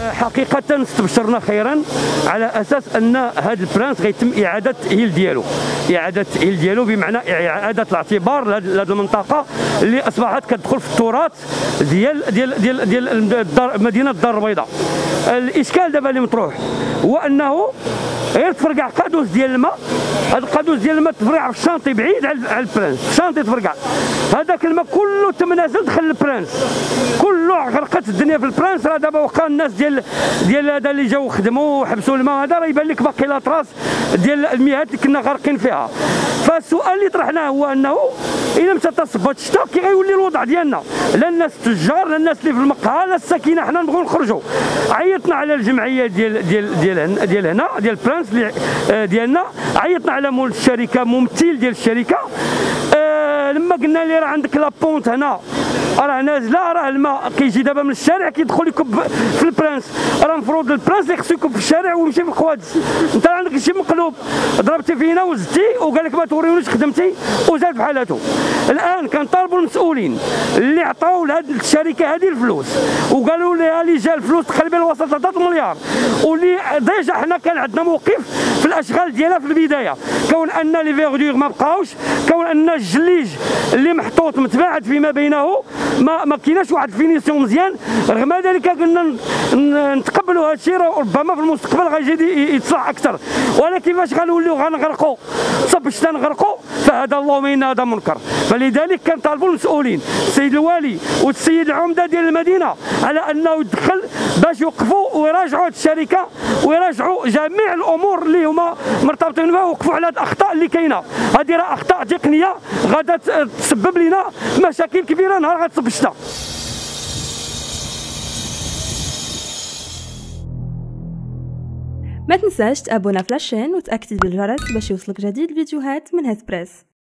حقيقة استبشرنا خيرا على اساس ان هذا البرانس غيتم اعاده هيل ديالو بمعنى اعاده الاعتبار لهذه المنطقه اللي اصبحت كتدخل في التراث ديال مدينه الدار البيضاء. الاشكال دابا اللي مطروح هو انه غير تفرقع قادوس ديال الماء، هذا القادوس ديال الماء تفرقع في الشانطي بعيد على البرانس، في الشانطي تفرقع هذاك الماء كله تم نازل دخل البرانس، كله غرقت الدنيا في البرانس. راه دابا واخا الناس ديال هذا اللي جاو خدموا وحبسوا الماء هذا راه يبان لك باقي لاطراس ديال المياه اللي كنا غارقين فيها. فالسؤال اللي طرحناه هو انه الا مشى تصب هذا الشتاء كي غيولي الوضع ديالنا، لا الناس التجار لا الناس اللي في المقهى لا الساكنه حنا نبغيو نخرجوا. عيطنا على الجمعيه ديال هنا ديال برانس ديالنا، عيطنا على مول الشركه ممثل ديال الشركه. لما قلنا لي راه عندك لابونت هنا راه نازله، راه الماء كيجي دابا من الشارع كيدخل يكب في البرانس، راه المفروض البرانس اللي خصو يكب في الشارع ويمشي في القوادس. انت عندك شي مقلوب ضربتي فينا وزدتي وقال لك ما توريونيش خدمتي وزاد بحالته. الان كنطالبوا المسؤولين اللي عطاو لهذه الشركه هذه الفلوس وقالوا لها اللي جا الفلوس تقريبا وصلت 3 مليار، واللي ديجا حنا كان عندنا موقف في الاشغال ديالها في البدايه، كون ان لي فيغدور ما بقاوش، كون ان الجليج اللي محطوط متباعد فيما بينه ما كايناش واحد فينيسيون مزيان. رغم ذلك قلنا نتقبلوا هذا الشيء، ربما في المستقبل غيجي يتصلح اكثر، ولكن فاش غنوليو غنغرقوا صب الشتا نغرقوا فهذا اللهم ان هذا منكر. فلذلك كنطالبوا المسؤولين السيد الوالي والسيد العمده ديال المدينه على انه يدخل باش يوقفوا ويراجعوا هذه الشركه ويراجعوا جميع الامور اللي هما مرتبطين بها، ويوقفوا على هذه الاخطاء اللي كاينه. هذه راه اخطاء تقنيه غادا تسبب لنا مشاكل كبيره نهار غتصب الشتا. ما تنساش تابونا في لاشين وتأكد بالجرس باش يوصلك جديد الفيديوهات من هاد بريس.